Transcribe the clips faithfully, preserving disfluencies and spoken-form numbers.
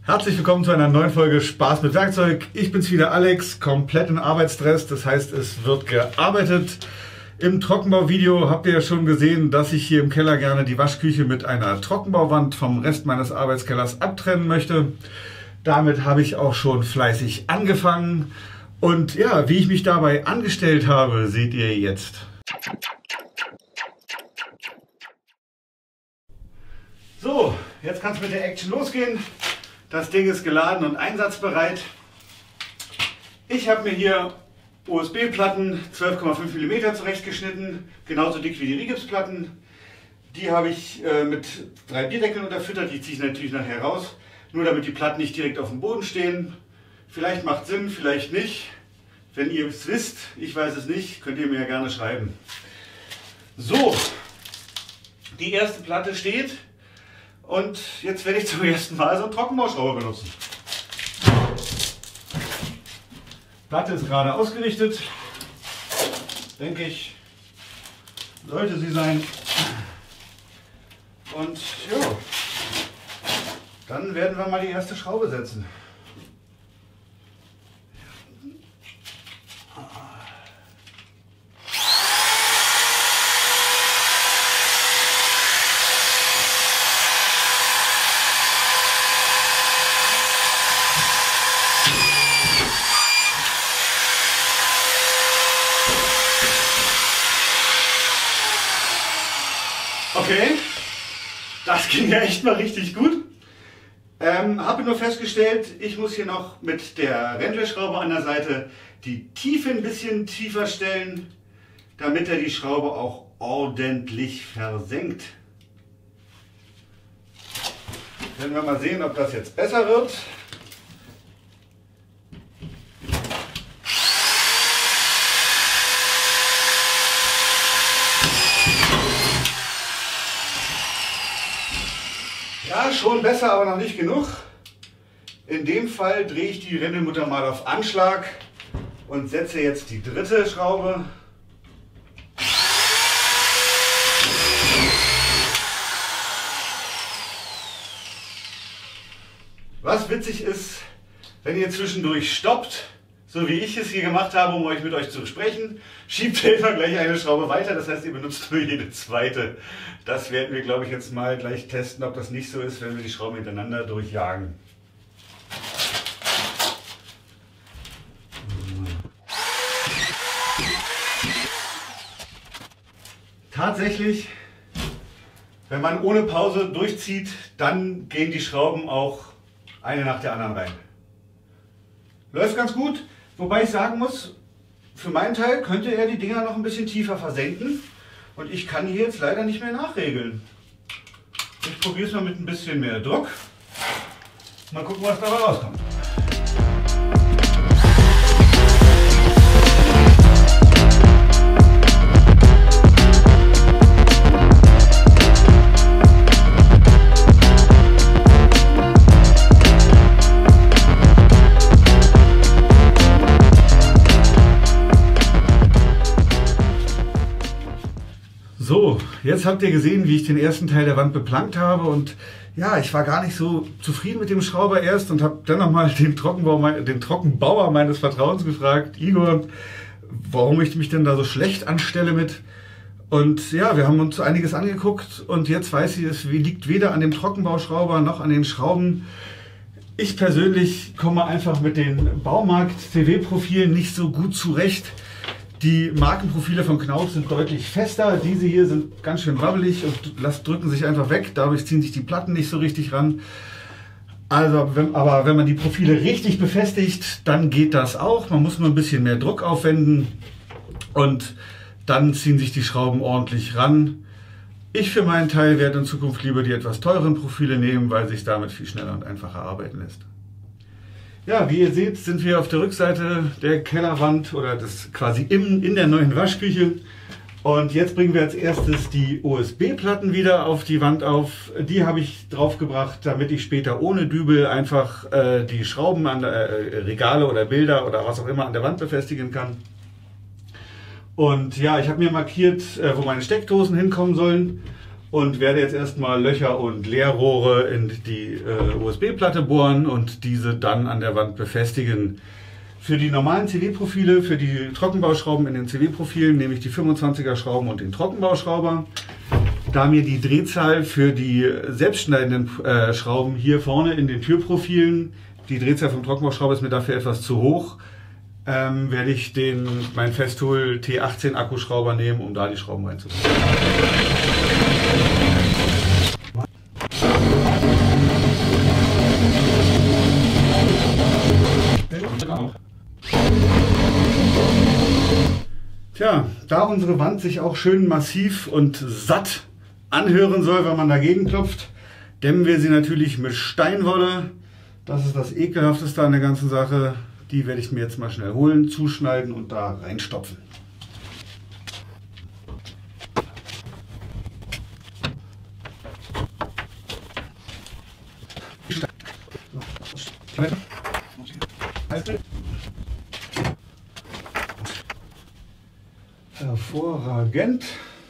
Herzlich willkommen zu einer neuen Folge Spaß mit Werkzeug. Ich bin's wieder, Alex, komplett in Arbeitsstress, das heißt, es wird gearbeitet. Im Trockenbauvideo habt ihr ja schon gesehen, dass ich hier im Keller gerne die Waschküche mit einer Trockenbauwand vom Rest meines Arbeitskellers abtrennen möchte. Damit habe ich auch schon fleißig angefangen. Und ja, wie ich mich dabei angestellt habe, seht ihr jetzt. So, jetzt kann es mit der Action losgehen. Das Ding ist geladen und einsatzbereit. Ich habe mir hier U S B-Platten zwölf Komma fünf Millimeter zurechtgeschnitten, genauso dick wie die Rigipsplatten. Die habe ich äh, mit drei Bierdeckeln unterfüttert, die ziehe ich natürlich nachher raus, nur damit die Platten nicht direkt auf dem Boden stehen. Vielleicht macht Sinn, vielleicht nicht. Wenn ihr es wisst, ich weiß es nicht, könnt ihr mir ja gerne schreiben. So, die erste Platte steht. Und jetzt werde ich zum ersten Mal so einen Trockenbauschrauber benutzen. Platte ist gerade ausgerichtet, denke ich, sollte sie sein. Und ja, dann werden wir mal die erste Schraube setzen. Okay, das ging ja echt mal richtig gut. Ähm, habe nur festgestellt, ich muss hier noch mit der Rentlerschraube an der Seite die Tiefe ein bisschen tiefer stellen, damit er die Schraube auch ordentlich versenkt. Werden wir mal sehen, ob das jetzt besser wird. Ja, schon besser, aber noch nicht genug. In dem Fall drehe ich die Rändelmutter mal auf Anschlag und setze jetzt die dritte Schraube. Was witzig ist, wenn ihr zwischendurch stoppt, so wie ich es hier gemacht habe, um euch mit euch zu sprechen, schiebt ihr immer gleich eine Schraube weiter, das heißt, ihr benutzt nur jede zweite. Das werden wir, glaube ich, jetzt mal gleich testen, ob das nicht so ist, wenn wir die Schrauben hintereinander durchjagen. Tatsächlich, wenn man ohne Pause durchzieht, dann gehen die Schrauben auch eine nach der anderen rein. Läuft ganz gut. Wobei ich sagen muss, für meinen Teil könnte er die Dinger noch ein bisschen tiefer versenken und ich kann hier jetzt leider nicht mehr nachregeln. Ich probiere es mal mit ein bisschen mehr Druck. Mal gucken, was dabei rauskommt. So, jetzt habt ihr gesehen, wie ich den ersten Teil der Wand beplankt habe und ja, ich war gar nicht so zufrieden mit dem Schrauber erst und habe dann nochmal den, den Trockenbauer meines Vertrauens gefragt, Igor, warum ich mich denn da so schlecht anstelle mit. Und ja, wir haben uns einiges angeguckt und jetzt weiß ich, es liegt weder an dem Trockenbauschrauber noch an den Schrauben. Ich persönlich komme einfach mit den Baumarkt-C W-Profilen nicht so gut zurecht. Die Markenprofile von Knauf sind deutlich fester, diese hier sind ganz schön wabbelig und drücken sich einfach weg, dadurch ziehen sich die Platten nicht so richtig ran. Also, wenn, aber wenn man die Profile richtig befestigt, dann geht das auch. Man muss nur ein bisschen mehr Druck aufwenden und dann ziehen sich die Schrauben ordentlich ran. Ich für meinen Teil werde in Zukunft lieber die etwas teuren Profile nehmen, weil sich damit viel schneller und einfacher arbeiten lässt. Ja, wie ihr seht, sind wir auf der Rückseite der Kellerwand oder das quasi in, in der neuen Waschküche. Und jetzt bringen wir als erstes die U S B-Platten wieder auf die Wand auf. Die habe ich draufgebracht, damit ich später ohne Dübel einfach äh, die Schrauben an der, äh, Regale oder Bilder oder was auch immer an der Wand befestigen kann. Und ja, ich habe mir markiert, äh, wo meine Steckdosen hinkommen sollen. und werde jetzt erstmal Löcher und Leerrohre in die äh, U S B-Platte bohren und diese dann an der Wand befestigen. Für die normalen C W-Profile, für die Trockenbauschrauben in den C W-Profilen nehme ich die fünfundzwanziger Schrauben und den Trockenbauschrauber. Da mir die Drehzahl für die selbstschneidenden äh, Schrauben hier vorne in den Türprofilen, die Drehzahl vom Trockenbauschrauber ist mir dafür etwas zu hoch, ähm, werde ich den, meinen Festool T achtzehn Akkuschrauber nehmen, um da die Schrauben reinzubringen. Tja, da unsere Wand sich auch schön massiv und satt anhören soll, wenn man dagegen klopft, dämmen wir sie natürlich mit Steinwolle. Das ist das Ekelhafteste an der ganzen Sache. Die werde ich mir jetzt mal schnell holen, zuschneiden und da reinstopfen. Hervorragend.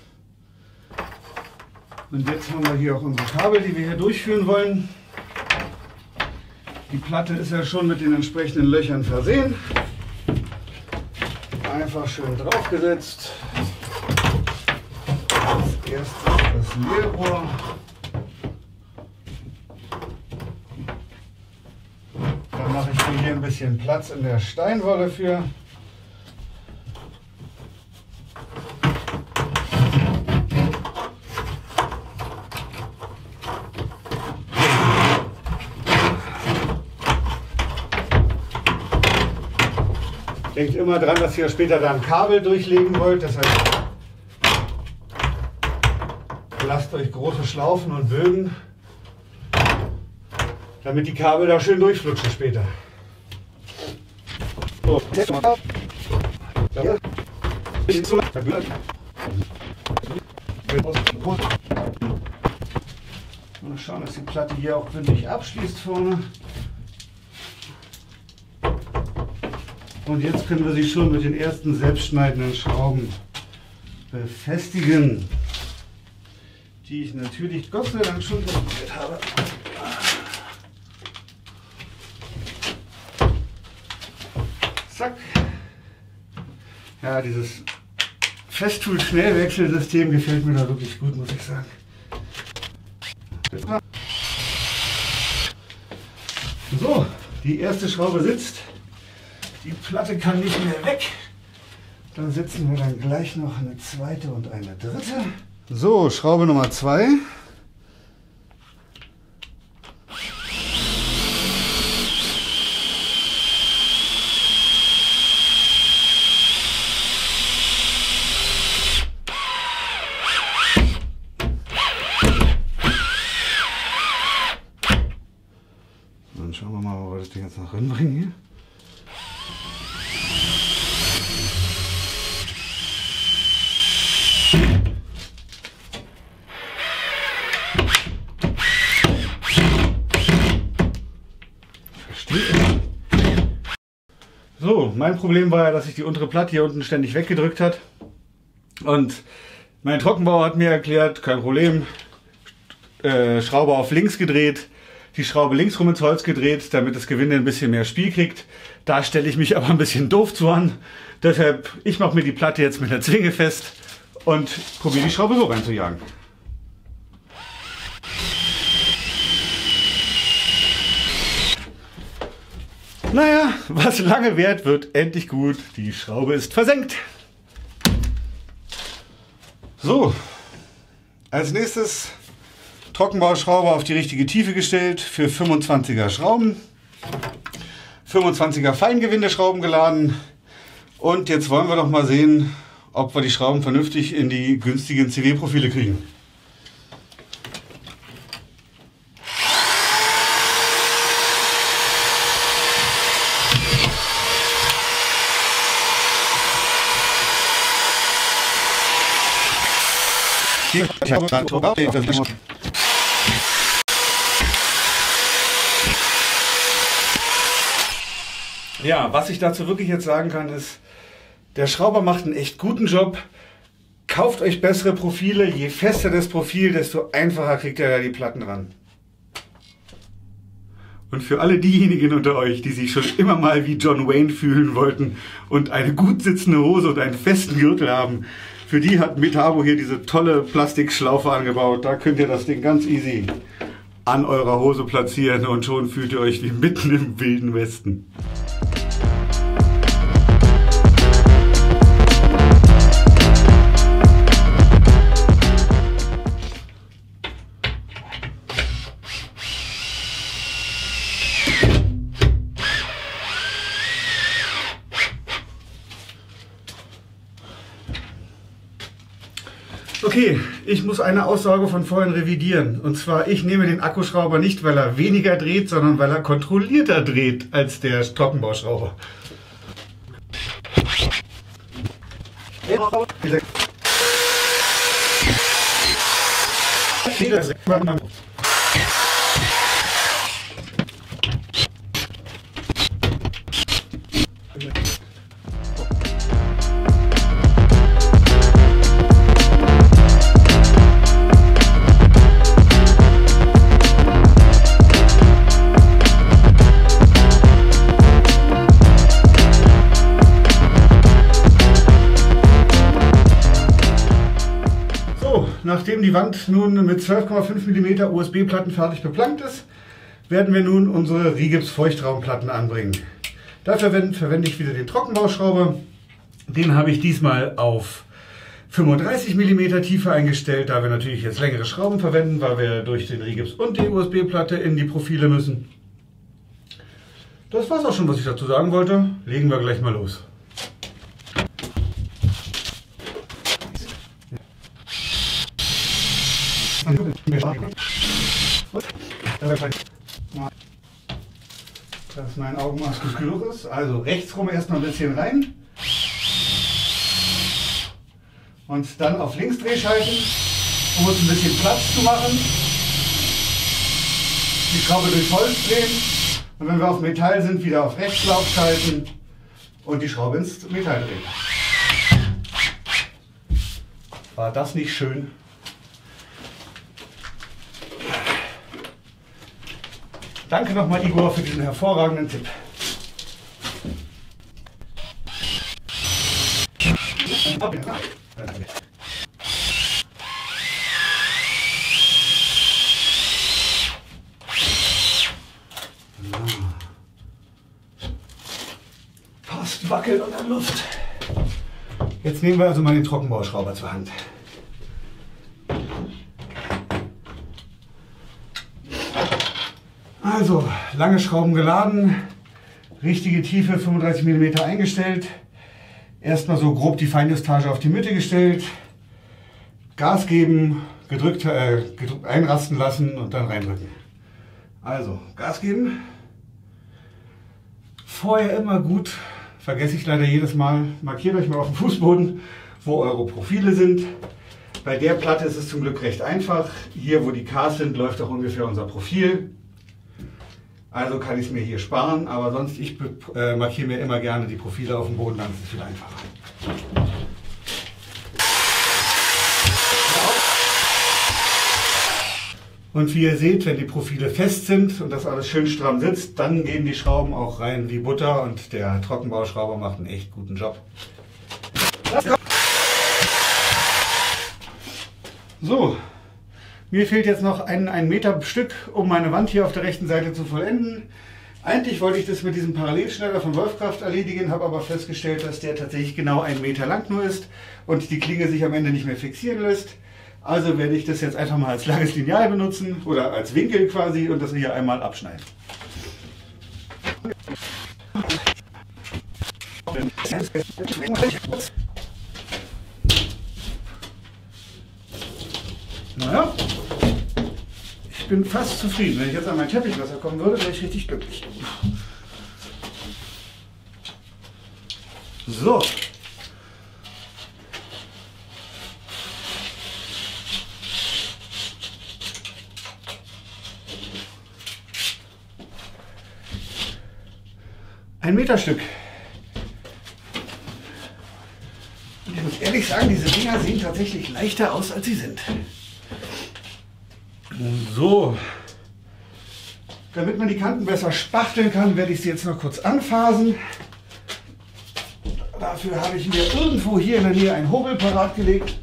Und jetzt haben wir hier auch unsere Kabel, die wir hier durchführen wollen. Die Platte ist ja schon mit den entsprechenden Löchern versehen. Einfach schön draufgesetzt. Als erstes das Leerrohr. Da mache ich mir hier ein bisschen Platz in der Steinwolle für. Denkt immer dran, dass ihr später da ein Kabel durchlegen wollt. Deshalb lasst euch große Schlaufen und Bögen, damit die Kabel da schön durchflutschen später. So. Mal schauen, dass die Platte hier auch bündig abschließt vorne. Und jetzt können wir sie schon mit den ersten selbstschneidenden Schrauben befestigen, die ich natürlich Gott sei Dank schon probiert habe. Zack. Ja, dieses Festool-Schnellwechselsystem gefällt mir da wirklich gut, muss ich sagen. So, die erste Schraube sitzt. Die Platte kann nicht mehr weg. Dann setzen wir dann gleich noch eine zweite und eine dritte. So, Schraube Nummer zwei. Dann schauen wir mal, wo wir das Ding jetzt noch hinbringen hier. So, mein Problem war ja, dass sich die untere Platte hier unten ständig weggedrückt hat. Und mein Trockenbauer hat mir erklärt, kein Problem, äh, Schraube auf links gedreht, die Schraube links rum ins Holz gedreht, damit das Gewinde ein bisschen mehr Spiel kriegt. Da stelle ich mich aber ein bisschen doof zu an. Deshalb, ich mache mir die Platte jetzt mit der Zwinge fest und probiere die Schraube so reinzujagen. Naja, was lange währt, wird endlich gut. Die Schraube ist versenkt. So, als nächstes Trockenbauschraube auf die richtige Tiefe gestellt für fünfundzwanziger Schrauben. fünfundzwanziger Feingewindeschrauben geladen. Und jetzt wollen wir doch mal sehen, ob wir die Schrauben vernünftig in die günstigen C W-Profile kriegen. Ja, was ich dazu wirklich jetzt sagen kann, ist, der Schrauber macht einen echt guten Job. Kauft euch bessere Profile. Je fester das Profil, desto einfacher kriegt ihr da die Platten ran. Und für alle diejenigen unter euch, die sich schon immer mal wie John Wayne fühlen wollten und eine gut sitzende Hose und einen festen Gürtel haben, für die hat Metabo hier diese tolle Plastikschlaufe angebaut. Da könnt ihr das Ding ganz easy an eurer Hose platzieren und schon fühlt ihr euch wie mitten im Wilden Westen. Okay, ich muss eine Aussage von vorhin revidieren. Und zwar, ich nehme den Akkuschrauber nicht, weil er weniger dreht, sondern weil er kontrollierter dreht als der Trockenbauschrauber. Nachdem die Wand nun mit zwölf Komma fünf Millimeter U S B-Platten fertig beplankt ist, werden wir nun unsere Rigips-Feuchtraumplatten anbringen. Dafür verwende ich wieder den Trockenbauschrauber. Den habe ich diesmal auf fünfunddreißig Millimeter Tiefe eingestellt, da wir natürlich jetzt längere Schrauben verwenden, weil wir durch den Rigips und die U S B-Platte in die Profile müssen. Das war's auch schon, was ich dazu sagen wollte. Legen wir gleich mal los. Dass mein Augenmaß gut genug ist. Also rechts rum erstmal ein bisschen rein. Und dann auf links Drehschalten, um uns ein bisschen Platz zu machen. Die Schraube durch Holz drehen. Und wenn wir auf Metall sind, wieder auf Rechtslauf schalten und die Schraube ins Metall drehen. War das nicht schön? Danke nochmal, Igor, für diesen hervorragenden Tipp. Fast wackelt unter Luft. Jetzt nehmen wir also mal den Trockenbauschrauber zur Hand. Also, lange Schrauben geladen, richtige Tiefe fünfunddreißig Millimeter eingestellt, erstmal so grob die Feinjustage auf die Mitte gestellt, Gas geben, gedrückt, äh, gedrückt einrasten lassen und dann reindrücken. Also, Gas geben. Vorher immer gut, vergesse ich leider jedes Mal, markiert euch mal auf dem Fußboden, wo eure Profile sind. Bei der Platte ist es zum Glück recht einfach. Hier, wo die Ks sind, läuft auch ungefähr unser Profil. Also kann ich es mir hier sparen, aber sonst ich äh, markiere mir immer gerne die Profile auf dem Boden, dann ist es viel einfacher. Und wie ihr seht, wenn die Profile fest sind und das alles schön stramm sitzt, dann gehen die Schrauben auch rein wie Butter und der Trockenbauschrauber macht einen echt guten Job. So. Mir fehlt jetzt noch ein, ein Meter Stück, um meine Wand hier auf der rechten Seite zu vollenden. Eigentlich wollte ich das mit diesem Parallelschneider von Wolfkraft erledigen, habe aber festgestellt, dass der tatsächlich genau einen Meter lang nur ist und die Klinge sich am Ende nicht mehr fixieren lässt. Also werde ich das jetzt einfach mal als langes Lineal benutzen oder als Winkel quasi und das hier einmal abschneiden. Naja, ich bin fast zufrieden. Wenn ich jetzt an mein Teppichwasser kommen würde, wäre ich richtig glücklich. So. Ein Meterstück. Ich muss ehrlich sagen, diese Dinger sehen tatsächlich leichter aus, als sie sind. So, damit man die Kanten besser spachteln kann, werde ich sie jetzt noch kurz anfasen. Dafür habe ich mir irgendwo hier in der Nähe einen Hobel parat gelegt.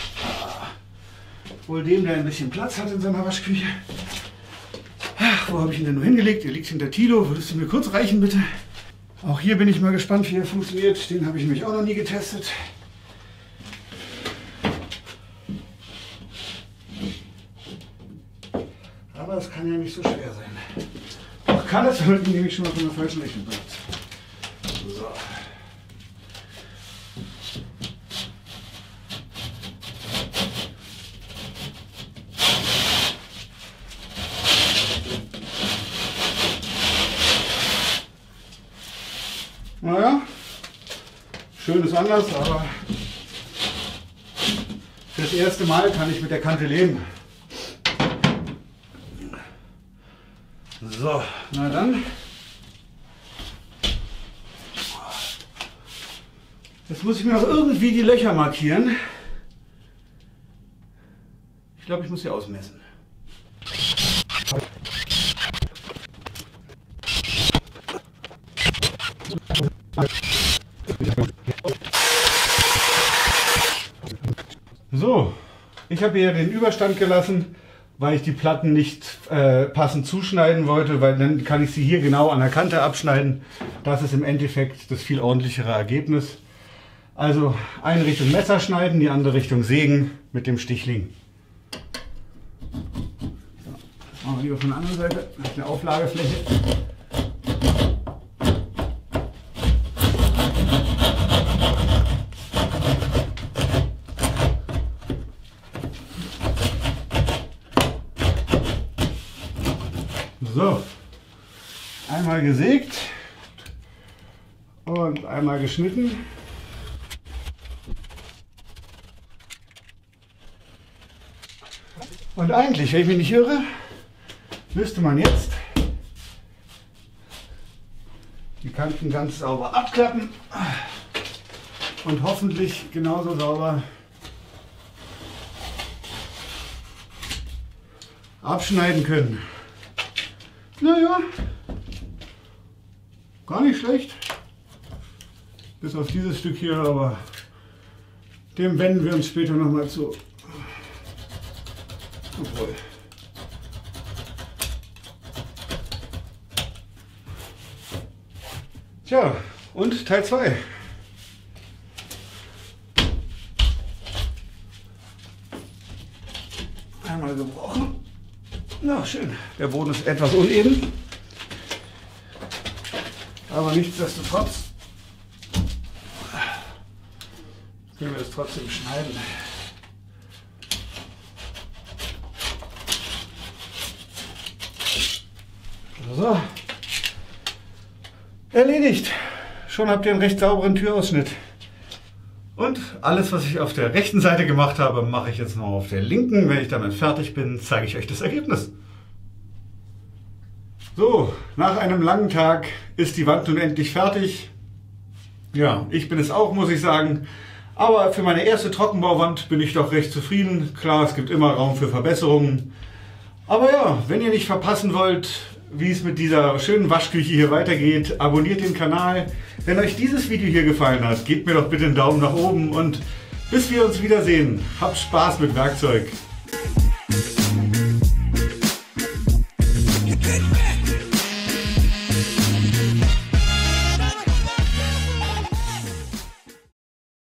Wohl dem, der ein bisschen Platz hat in seiner Waschküche. Ach, wo habe ich ihn denn nur hingelegt? Der liegt hinter Tilo. Würdest du mir kurz reichen, bitte? Auch hier bin ich mal gespannt, wie er funktioniert. Den habe ich nämlich auch noch nie getestet. Aber es kann ja nicht so schwer sein. Doch kann es, weil die nämlich schon mal von der falschen Richtung bleibt. So. Naja, schön ist anders, aber fürs erste Mal kann ich mit der Kante leben. So, na dann. Jetzt muss ich mir noch irgendwie die Löcher markieren. Ich glaube, ich muss sie ausmessen. So, ich habe hier den Überstand gelassen, weil ich die Platten nicht äh, passend zuschneiden wollte, weil dann kann ich sie hier genau an der Kante abschneiden. Das ist im Endeffekt das viel ordentlichere Ergebnis. Also eine Richtung Messer schneiden, die andere Richtung sägen mit dem Stichling. So, das machen wir lieber von der anderen Seite, eine Auflagefläche. So, einmal gesägt und einmal geschnitten. Und eigentlich, wenn ich mich nicht irre, müsste man jetzt die Kanten ganz sauber abklappen und hoffentlich genauso sauber abschneiden können. Naja, gar nicht schlecht. Bis auf dieses Stück hier, aber dem wenden wir uns später nochmal zu. Obwohl. Tja, und Teil zwei. Einmal gebrochen. Na schön, der Boden ist etwas uneben, aber nichtsdestotrotz können wir es trotzdem schneiden. So, erledigt. Schon habt ihr einen recht sauberen Türausschnitt. Und alles, was ich auf der rechten Seite gemacht habe, mache ich jetzt noch auf der linken. Wenn ich damit fertig bin, zeige ich euch das Ergebnis. So, nach einem langen Tag ist die Wand nun endlich fertig. Ja, ich bin es auch, muss ich sagen. Aber für meine erste Trockenbauwand bin ich doch recht zufrieden. Klar, es gibt immer Raum für Verbesserungen. Aber ja, wenn ihr nicht verpassen wollt, wie es mit dieser schönen Waschküche hier weitergeht, abonniert den Kanal. Wenn euch dieses Video hier gefallen hat, gebt mir doch bitte einen Daumen nach oben und bis wir uns wiedersehen, habt Spaß mit Werkzeug.